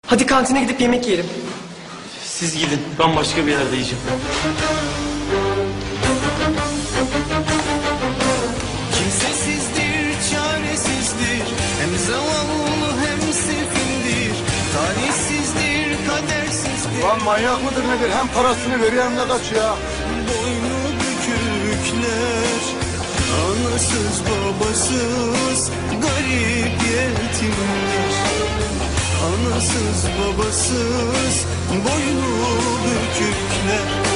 Hadi kantine gidip yemek yiyelim. Siz gidin. Ben başka bir yerde yiyeceğim. Kimsesizdir, çaresizdir, hem zavallı hem sefildir. Talihsizdir, kadersizdir. Lan manyak mıdır nedir? Hem parasını veriyor hem de kaçıyor. Boynu bükükler, anasız babasız, garip yetimler. Anasız babasız, boynu bükükler.